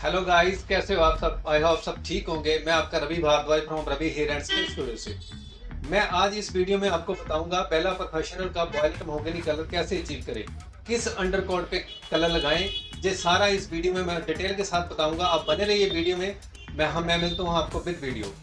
Hello guys, कैसे हो आप सब? आई होप सब ठीक होंगे। मैं आपका Ravi Bhardwaj from Ravi hair and skin studio से। मैं आज इस वीडियो में आपको बताऊंगा बेला प्रोफेशनल का वॉयलेट महोगनी कलर कैसे अचीव करें, किस अंडरकोट पे कलर लगाएं। ये सारा इस वीडियो में मैं डिटेल के साथ बताऊंगा। आप बने रहिए वीडियो में। मैं मिलता हूँ आपको with video.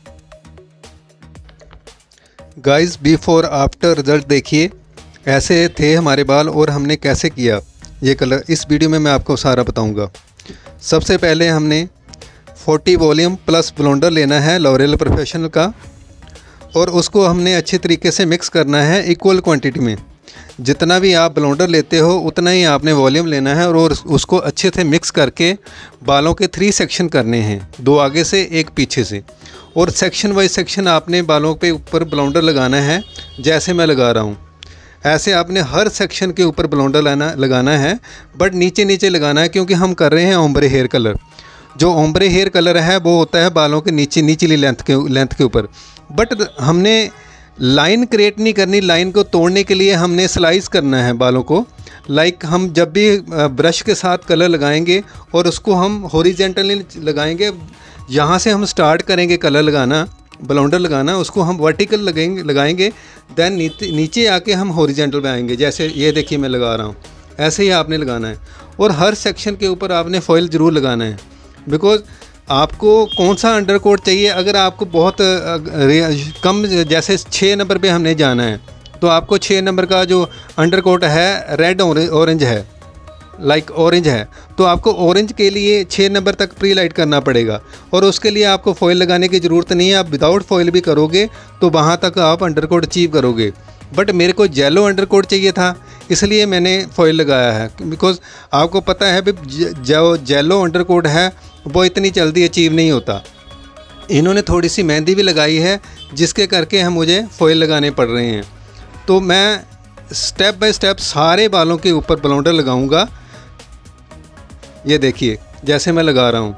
Guys, before after result देखिए। ऐसे थे हमारे बाल और हमने कैसे किया ये कलर, इस वीडियो में मैं आपको सारा बताऊंगा। सबसे पहले हमने 40 वॉल्यूम प्लस ब्लोंडर लेना है लॉरियल प्रोफेशनल का, और उसको हमने अच्छे तरीके से मिक्स करना है इक्वल क्वांटिटी में। जितना भी आप ब्लोंडर लेते हो उतना ही आपने वॉल्यूम लेना है, और उसको अच्छे से मिक्स करके बालों के 3 सेक्शन करने हैं, 2 आगे से 1 पीछे से। और सेक्शन वाइज सेक्शन आपने बालों पे ऊपर ब्लोंडर लगाना है, जैसे मैं लगा रहा हूँ। ऐसे आपने हर सेक्शन के ऊपर ब्लोंडर लगाना है, बट नीचे नीचे लगाना है, क्योंकि हम कर रहे हैं ओम्ब्रे हेयर कलर। जो ओम्ब्रे हेयर कलर है वो होता है बालों के निचली लेंथ के ऊपर। बट हमने लाइन क्रिएट नहीं करनी, लाइन को तोड़ने के लिए हमने स्लाइस करना है बालों को। लाइक हम जब भी ब्रश के साथ कलर लगाएंगे और उसको हम हॉरिजेंटली लगाएंगे, यहाँ से हम स्टार्ट करेंगे कलर लगाना, ब्लोंडर लगाना, उसको हम वर्टिकल लगाएंगे, देन नीचे आके हम हॉरिजेंटल पे आएंगे। जैसे ये देखिए मैं लगा रहा हूँ, ऐसे ही आपने लगाना है। और हर सेक्शन के ऊपर आपने फॉइल ज़रूर लगाना है, बिकॉज आपको कौन सा अंडरकोट चाहिए। अगर आपको बहुत कम, जैसे 6 नंबर पे हमने जाना है, तो आपको 6 नंबर का जो अंडरकोट है रेड ऑरेंज है, लाइक ऑरेंज है, तो आपको ऑरेंज के लिए 6 नंबर तक प्री लाइट करना पड़ेगा। और उसके लिए आपको फॉइल लगाने की ज़रूरत नहीं है। आप विदाउट फॉइल भी करोगे तो वहाँ तक आप अंडरकोट अचीव करोगे। बट मेरे को येलो अंडरकोट चाहिए था, इसलिए मैंने फॉइल लगाया है। बिकॉज आपको पता है जो येलो अंडरकोट है वो इतनी जल्दी अचीव नहीं होता। इन्होंने थोड़ी सी मेहंदी भी लगाई है, जिसके करके हम मुझे फॉइल लगाने पड़ रहे हैं। तो मैं स्टेप बाय स्टेप सारे बालों के ऊपर ब्लोंडर लगाऊंगा। ये देखिए जैसे मैं लगा रहा हूँ,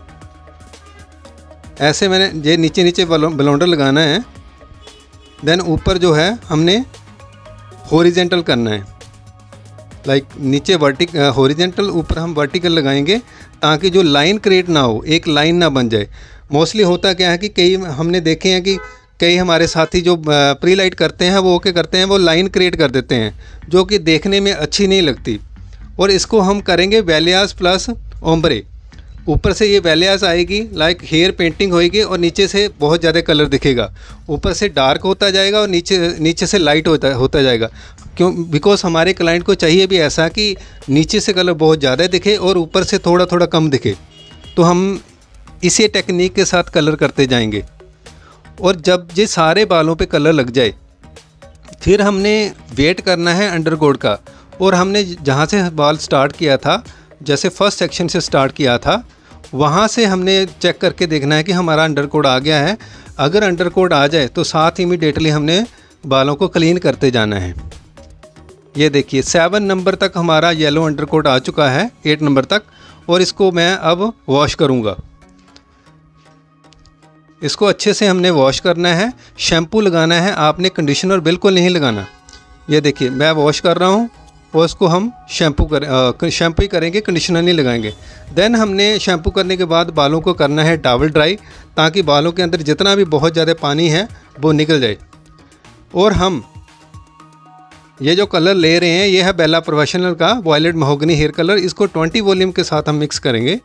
ऐसे मैंने ये नीचे नीचे ब्लोंडर लगाना है। देन ऊपर जो है हमने हॉरिजेंटल करना है, लाइक नीचे हॉरिजेंटल, ऊपर हम वर्टिकल लगाएंगे, ताकि जो लाइन क्रिएट ना हो, एक लाइन ना बन जाए। मोस्टली होता क्या है कि कई हमने देखे हैं कि कई हमारे साथी जो प्री लाइट करते हैं वो क्या करते हैं, वो लाइन क्रिएट कर देते हैं, जो कि देखने में अच्छी नहीं लगती। और इसको हम करेंगे वेलियास प्लस ओम्ब्रे। ऊपर से ये वेलियास आएगी, लाइक हेयर पेंटिंग होएगी, और नीचे से बहुत ज़्यादा कलर दिखेगा। ऊपर से डार्क होता जाएगा और नीचे से लाइट होता जाएगा। क्यों? बिकॉज हमारे क्लाइंट को चाहिए भी ऐसा कि नीचे से कलर बहुत ज़्यादा दिखे और ऊपर से थोड़ा थोड़ा कम दिखे। तो हम इसी टेक्निक के साथ कलर करते जाएंगे। और जब ये सारे बालों पे कलर लग जाए, फिर हमने वेट करना है अंडरकोट का। और हमने जहाँ से बाल स्टार्ट किया था, जैसे फर्स्ट सेक्शन से स्टार्ट किया था, वहाँ से हमने चेक करके देखना है कि हमारा अंडरकोट आ गया है। अगर अंडरकोट आ जाए तो साथ इमीडिएटली हमने बालों को क्लीन करते जाना है। ये देखिए 7 नंबर तक हमारा येलो अंडरकोट आ चुका है, 8 नंबर तक। और इसको मैं अब वॉश करूँगा। इसको अच्छे से हमने वॉश करना है, शैम्पू लगाना है, आपने कंडीशनर बिल्कुल नहीं लगाना। ये देखिए मैं वॉश कर रहा हूँ, और इसको हम शैम्पू ही करेंगे, कंडीशनर नहीं लगाएंगे। देन हमने शैम्पू करने के बाद बालों को करना है डबल ड्राई, ताकि बालों के अंदर जितना भी बहुत ज़्यादा पानी है वो निकल जाए। और हम ये जो कलर ले रहे हैं, ये है बेला प्रोफेशनल का वॉयलेट महोगनी हेयर कलर। इसको 20 वॉल्यूम के साथ हम मिक्स करेंगे,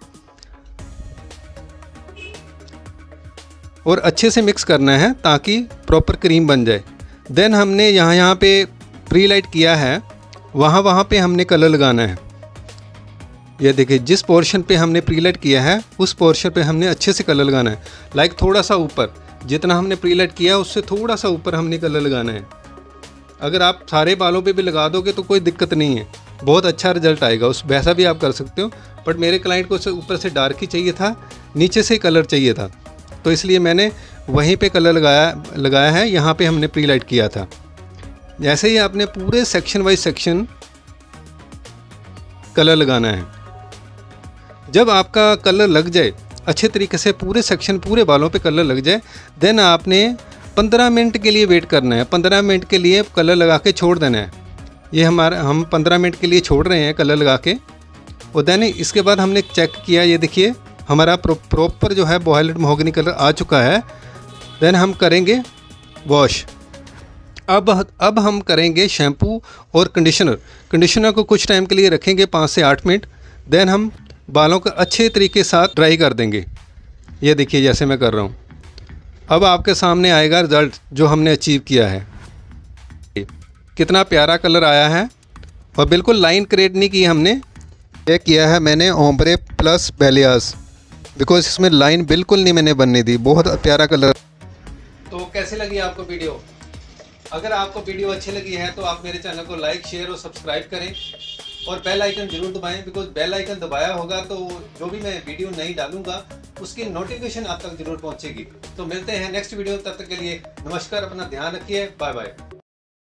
और अच्छे से मिक्स करना है ताकि प्रॉपर क्रीम बन जाए। देन हमने यहाँ पे प्री लाइट किया है, वहाँ पे हमने कलर लगाना है। ये देखिए जिस पोर्शन पे हमने प्री लाइट किया है, उस पोर्शन पे हमने अच्छे से कलर लगाना है। लाइक थोड़ा सा ऊपर, जितना हमने प्री लाइट किया उससे थोड़ा सा ऊपर हमने कलर लगाना है। अगर आप सारे बालों पे भी लगा दोगे तो कोई दिक्कत नहीं है, बहुत अच्छा रिजल्ट आएगा। वैसा भी आप कर सकते हो। बट मेरे क्लाइंट को ऊपर से डार्क ही चाहिए था, नीचे से कलर चाहिए था, तो इसलिए मैंने वहीं पे कलर लगाया है। यहाँ पे हमने प्री लाइट किया था। जैसे ही आपने पूरे सेक्शन वाइज सेक्शन कलर लगाना है। जब आपका कलर लग जाए अच्छे तरीके से, पूरे सेक्शन पूरे बालों पे कलर लग जाए, देन आपने 15 मिनट के लिए वेट करना है। 15 मिनट के लिए कलर लगा के छोड़ देना है। ये हम 15 मिनट के लिए छोड़ रहे हैं कलर लगा के। और देन इसके बाद हमने चेक किया, ये देखिए हमारा प्रॉपर जो है वॉयलेट महोगनी कलर आ चुका है। देन हम करेंगे वॉश। अब हम करेंगे शैम्पू और कंडीशनर। कंडीशनर को कुछ टाइम के लिए रखेंगे 5 से 8 मिनट। देन हम बालों को अच्छे तरीके के साथ ड्राई कर देंगे। ये देखिए जैसे मैं कर रहा हूँ। अब आपके सामने आएगा रिज़ल्ट जो हमने अचीव किया है। कितना प्यारा कलर आया है और बिल्कुल लाइन क्रिएट नहीं की हमने। ये किया है मैंने ओम्ब्रे प्लस बेलियास, बिकॉज इसमें लाइन बिल्कुल नहीं मैंने बनने दी। बहुत प्यारा कलर। तो कैसी लगी आपको वीडियो? अगर आपको वीडियो अच्छी लगी है तो आप मेरे चैनल को लाइक, शेयर और सब्सक्राइब करें और बेल आइकन जरूर दबाएं, बिकॉज बेल आइकन दबाया होगा तो जो भी मैं वीडियो नई डालूंगा उसकी नोटिफिकेशन आप तक जरूर पहुंचेगी। तो मिलते हैं नेक्स्ट वीडियो, तब तक के लिए नमस्कार, अपना ध्यान रखिए, बाय बाय।